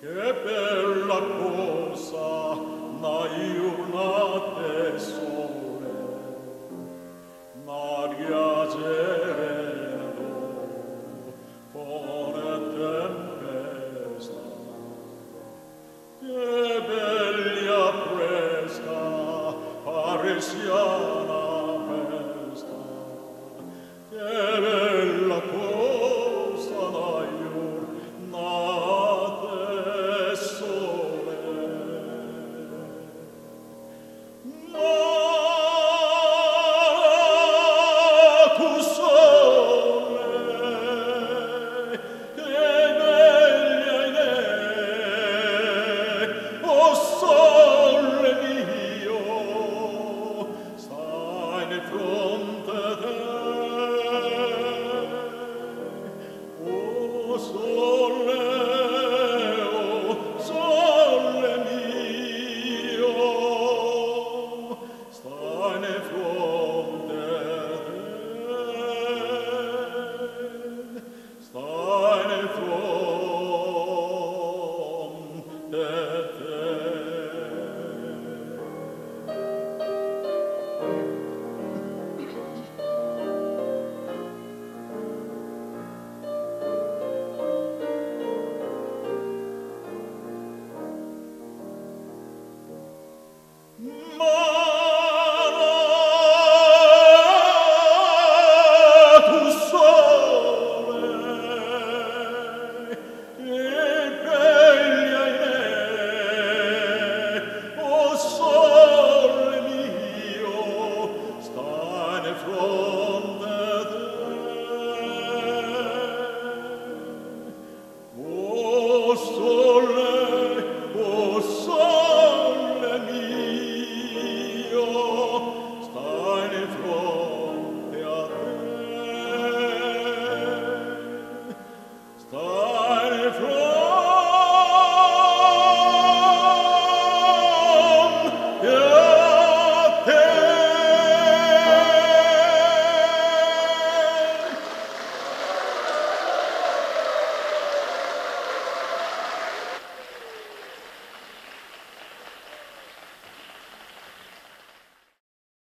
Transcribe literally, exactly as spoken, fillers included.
Che bella cosa, na iurnate sole, n'aria gelo, con tempesta. Che bella fresca, parisiana festa, che bella cosa, na iurnate sole. Natus sole, che bella idea, o sole mio, stai di fronte a te. O sole, o sole mio, stai di fronte a te, stai di fronte